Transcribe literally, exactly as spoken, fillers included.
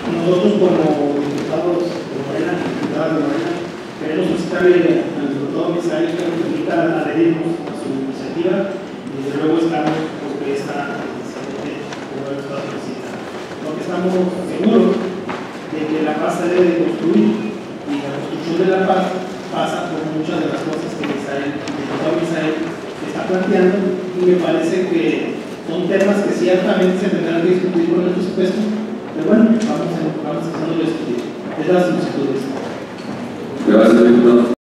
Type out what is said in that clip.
nosotros como diputados de Morena, diputadas de Morena, queremos solicitarle al diputado Misael que nos permita adherirnos a su iniciativa y desde luego estamos porque esta iniciativa por el Estado necesita. Porque estamos seguros de que la paz se debe construir y la construcción de la paz pasa por muchas de las cosas que Misael, el diputado Misael está planteando, y me parece que son temas que ciertamente se tendrán que discutir con el presupuesto, pero bueno, vamos, vamos empezando a discutir. Es la solicitud. Gracias, diputado.